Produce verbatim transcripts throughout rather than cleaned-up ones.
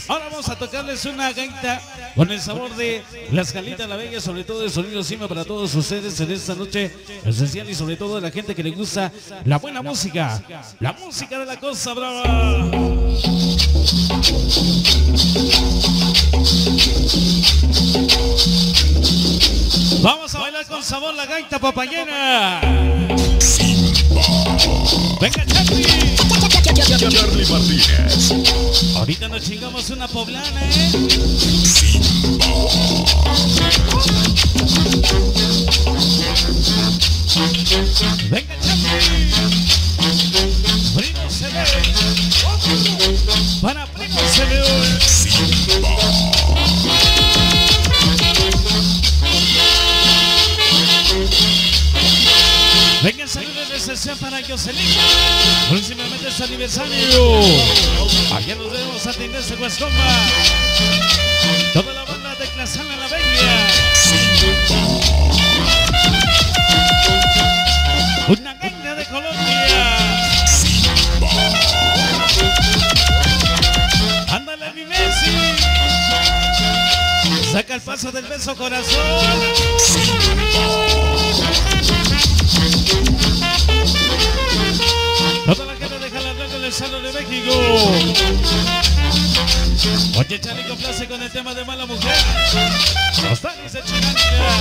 Ahora vamos a tocarles una gaita con el sabor de las Calitas La Bella, sobre todo el sonido Simba para todos ustedes en esta noche esencial y sobre todo a la gente que le gusta la buena música, la música de la Costa Brava. Vamos a bailar con sabor la gaita papayera. Venga, Charlie. Charlie Martínez. Ahorita nos chingamos una poblana, ¿eh? Venga, Charlie. Primo se ve. Para Primo se ve hoy. Venga, saludos de sesión para Jocelyn. Próximamente es aniversario. Allá nos vemos a atenderse Huascomba. Toda la banda de Clasana La Bella. Una gaita de Colombia. Ándale, mi Messi. Saca el paso del beso corazón. Toda la gente de Jalalando del Salón de México. Oye, Charlie complace con el tema de Mala Mujer. Los Tanis de Chinanca.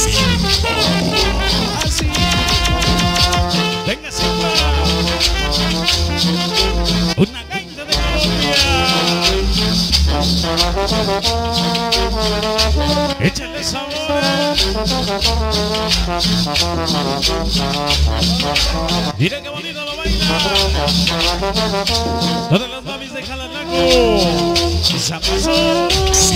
Así. Venga, Simba. Una gaita de Colombia. Échale sabor. Mira qué bonito lo baila. Todas las mamis de Jalalando. Zapazo.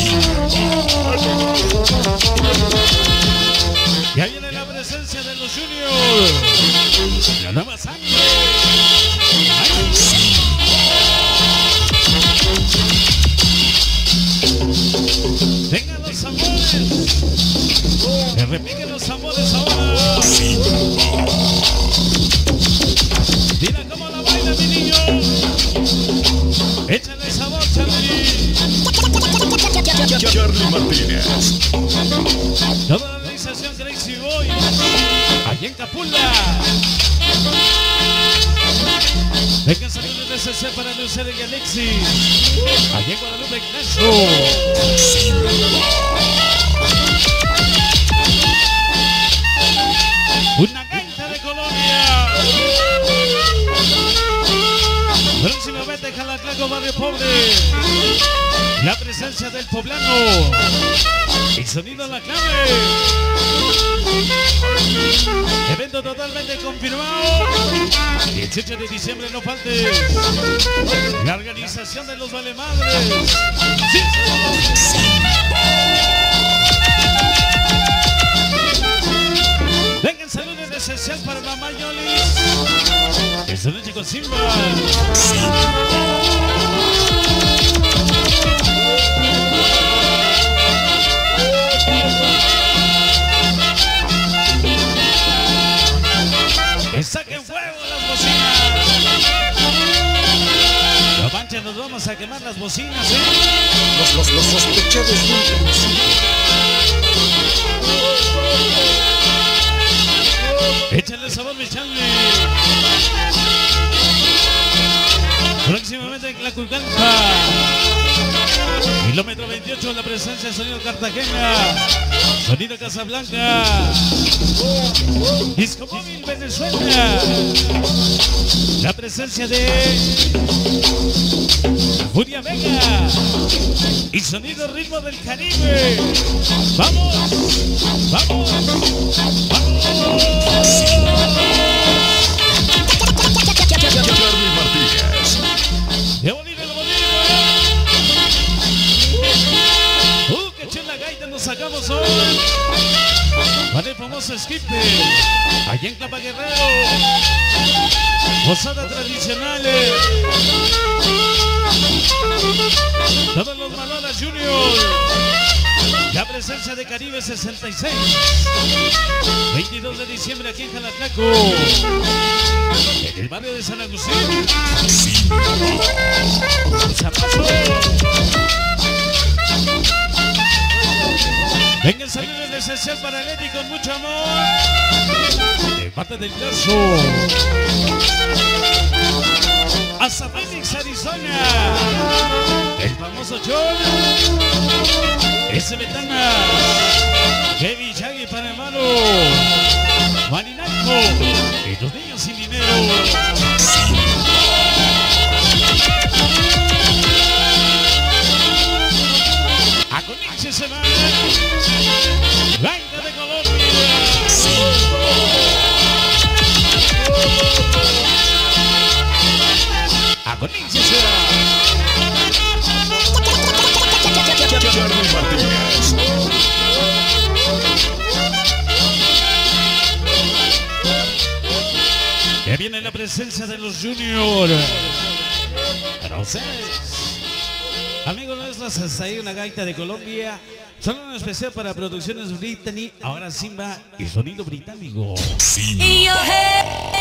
Y ahí viene la presencia de los Juniors. La nueva sangre. Ay. Vengan los amores. Que repiquen los amores ahora. Mira cómo la baila mi niño. Échale sabor, Charlie. Charlie Martínez. Toda la organización Crazy Boy. Allí en Capula. Vengan saludos de C C para Lucero y Alexis. Allí en Guadalupe, Ignacio. Una gaita de Colombia. Próximamente Jalaclaco, barrio pobre. La presencia del poblano. El sonido a la clave. Evento totalmente confirmado. dieciocho de diciembre, no falte. La organización de los Valemadres. Sí. Vengan saludos de esencial para Mamá Yolis. Esta noche con Simba. Que saquen fuego las bocinas. No manchen, nos vamos a quemar las bocinas, ¿eh? Los, los, los sospechados nunca. Échale sabor, mi Charlie. Próximamente en Tlaculcalpa. Kilómetro veintiocho, la presencia del sonido Cartagena. Sonido Casablanca. Disco Móvil Venezuela. La presencia de Furia Vega. Y sonido Ritmo del Caribe. ¡Vamos! ¡Vamos! ¡Vamos! Charlie Martínez. ¡Qué bonito el bonito! ¡Uh, qué chula gaita nos sacamos hoy! Para el famoso Esquipe, allá en Clapa Guerrero. Posadas tradicionales. Todos los Malolas Junior. La presencia de Caribe sesenta y seis. veintidós de diciembre aquí en Jalaclaco. En el barrio de San Agustín. Zapazo. especial para Leti con mucho amor. De parte del caso. Hasta Phoenix, Arizona. El famoso John. Ese Betana. Kevin Shaggy para hermano. Marinaco. Y los niños sin dinero. A Conexio se va. Gaita de Colombia. A Conexio se va. Charly Martínez. Que viene la presencia de los Junior. Para ustedes, amigos nuestros, hasta ahí una gaita de Colombia. Solo en especial para Producciones Brittany. Ahora Simba y sonido británico. Simba.